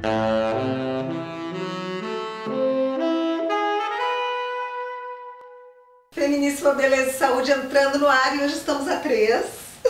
Feminíssima Beleza e Saúde entrando no ar e hoje estamos a 3.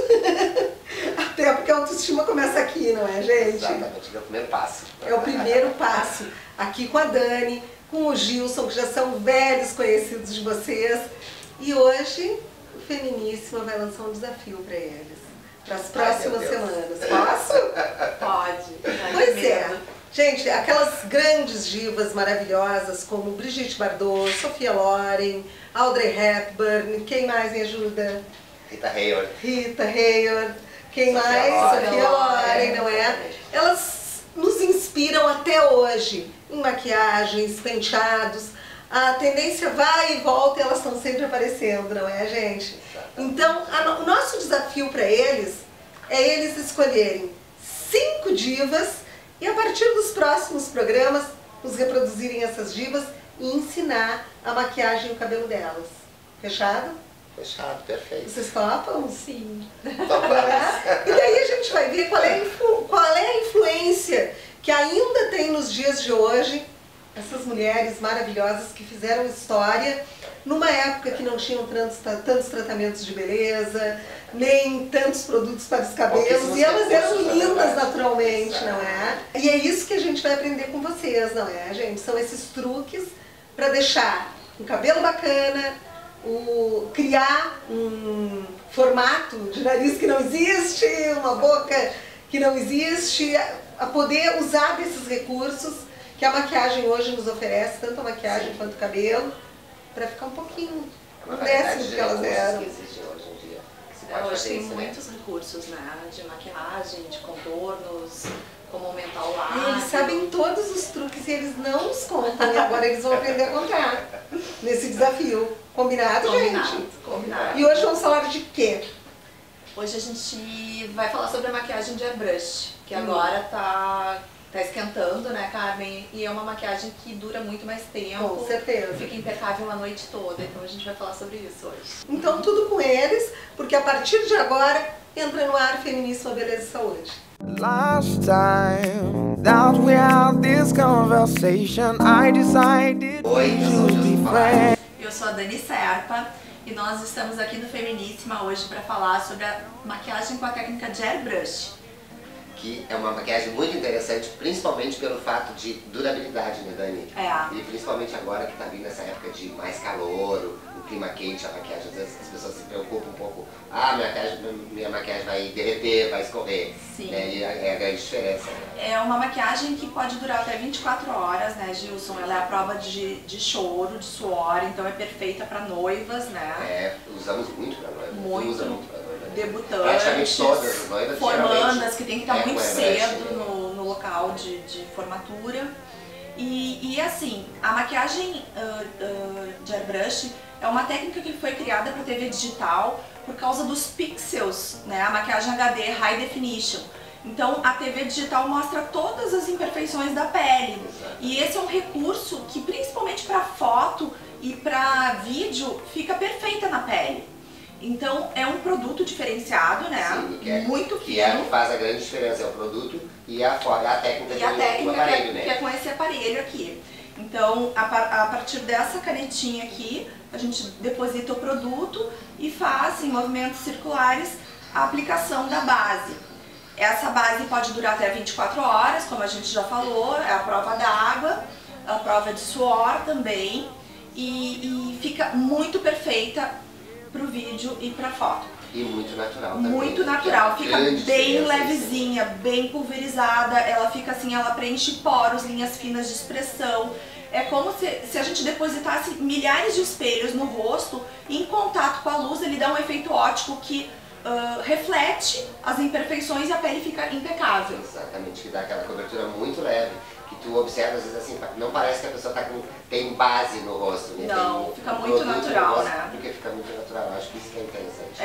Até porque a autoestima começa aqui, não é, gente? Exatamente, é o primeiro passo. É o primeiro passo. Aqui com a Dani, com o Gilson, que já são velhos conhecidos de vocês. E hoje, o Feminíssima vai lançar um desafio para eles, para as próximas semanas. Posso? Pode. Pois é. Gente, aquelas grandes divas maravilhosas como Brigitte Bardot, Sophia Loren, Audrey Hepburn, quem mais me ajuda? Rita Hayworth. Rita Hayworth, quem mais? Sophia Loren, não é? Elas nos inspiram até hoje em maquiagens, penteados. A tendência vai e volta e elas estão sempre aparecendo, não é, gente? Então, o nosso desafio para eles é eles escolherem 5 divas e a partir dos próximos programas, os reproduzirem essas divas e ensinar a maquiagem e o cabelo delas. Fechado? Fechado, perfeito. Vocês topam? Sim. E daí a gente vai ver qual é a influência que ainda tem nos dias de hoje essas mulheres maravilhosas que fizeram história numa época que não tinham tantos tratamentos de beleza, nem tantos produtos para os cabelos, e elas eram lindas naturalmente, não é? E é isso que a gente vai aprender com vocês, não é, gente? São esses truques para deixar um cabelo bacana, criar um formato de nariz que não existe, uma boca que não existe, a poder usar desses recursos que a maquiagem hoje nos oferece, tanto a maquiagem quanto o cabelo, para ficar um pouquinho, um décimo do que elas eram. Que existe hoje em dia. Hoje tem muitos recursos, né? De maquiagem, de contornos, como aumentar o lábio. E eles sabem todos os truques e eles não os contam, e agora eles vão aprender a contar nesse desafio. Combinado, gente? Combinado. E hoje vamos falar de quê? Hoje a gente vai falar sobre a maquiagem de airbrush, que agora tá esquentando, né, Carmen? E é uma maquiagem que dura muito mais tempo. Com certeza. Fica impecável a noite toda, então a gente vai falar sobre isso hoje. Então tudo com eles, porque a partir de agora entra no ar Feminíssima Beleza e Saúde. Last time that we had this conversation, I decided Oi, eu sou o Gilson Falar. Eu sou a Dani Serpa e nós estamos aqui no Feminíssima hoje para falar sobre a maquiagem com a técnica de airbrush. Que é uma maquiagem muito interessante, principalmente pelo fato de durabilidade, né, Dani? É. E principalmente agora que tá vindo essa época de mais calor, o clima quente, a maquiagem, às vezes as pessoas se preocupam um pouco. Ah, minha maquiagem vai derreter, vai escorrer. Sim. Né? E é a grande diferença. Né? É uma maquiagem que pode durar até 24 horas, né, Gilson? Ela é a prova de choro, de suor, então é perfeita para noivas, né? É, usamos muito pra noiva. Muito. Usa muito pra noiva. Debutantes, praticamente todas as noivas, formandas, que tem que estar muito com cedo no local de formatura. E assim, a maquiagem de airbrush é uma técnica que foi criada para TV digital por causa dos pixels, né? A maquiagem HD High Definition. Então a TV digital mostra todas as imperfeições da pele. E esse é um recurso que principalmente para foto e para vídeo fica perfeita na pele. Então é um produto diferenciado, né? Sim, muito que é o que faz a grande diferença, é o produto e a técnica do aparelho, né? Que é com esse aparelho aqui. Então, a partir dessa canetinha aqui, a gente deposita o produto e faz, em movimentos circulares, a aplicação da base. Essa base pode durar até 24 horas, como a gente já falou, é a prova d'água, a prova de suor também, e fica muito perfeita pro vídeo e pra foto. E muito natural também. Muito natural, fica bem levezinha, bem pulverizada, ela fica assim, ela preenche poros, linhas finas de expressão. É como se a gente depositasse milhares de espelhos no rosto e em contato com a luz ele dá um efeito óptico que reflete as imperfeições e a pele fica impecável. Exatamente, que dá aquela cobertura muito leve. Que tu observa às vezes assim, não parece que a pessoa tem base no rosto, né? Não, fica muito natural, né? Porque fica muito natural, acho que isso que é interessante.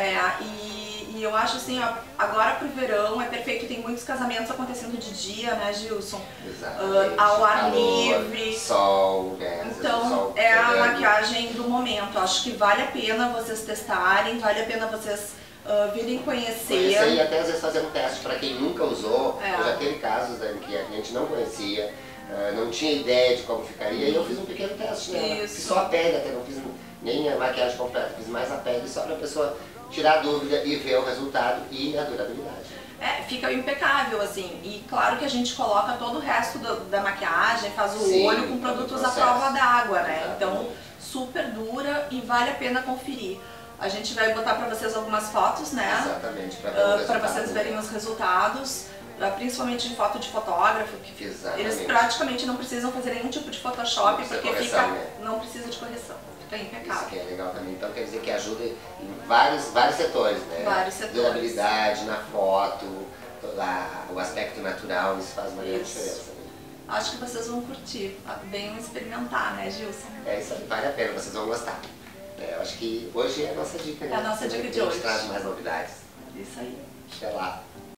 E eu acho assim, ó, agora pro verão é perfeito, tem muitos casamentos acontecendo de dia, né, Gilson? Exatamente. Ao ar Calor, livre. Sol, né? Então sol é a maquiagem do momento, acho que vale a pena vocês testarem, vale a pena vocês virem conhecer. Conhecer e até às vezes fazer um teste para quem nunca usou. É. Eu já teve casos em que a gente não conhecia, não tinha ideia de como ficaria, e eu fiz um pequeno teste nela. Isso. Fiz só a pele, até não fiz nem a maquiagem completa, fiz mais a pele só para a pessoa tirar a dúvida e ver o resultado e a durabilidade. Fica impecável, assim, e claro que a gente coloca todo o resto da maquiagem, faz o Sim, olho com produtos à prova d'água, né? Então, super dura e vale a pena conferir. A gente vai botar pra vocês algumas fotos, né? Exatamente, para vocês verem os resultados, principalmente em foto de fotógrafo, que eles praticamente não precisam fazer nenhum tipo de Photoshop, porque correção, né? não precisa de correção. Fica impecável. Isso que é legal também, então quer dizer que ajuda em vários setores, né? Vários setores. Durabilidade na foto, o aspecto natural, isso faz uma grande diferença. Né? Acho que vocês vão curtir, venham experimentar, né, Gilson? É isso aí, vale a pena, vocês vão gostar. Eu acho que hoje é a nossa dica, né? É a nossa dica de A hoje. gente traz mais novidades. Isso aí. Até lá.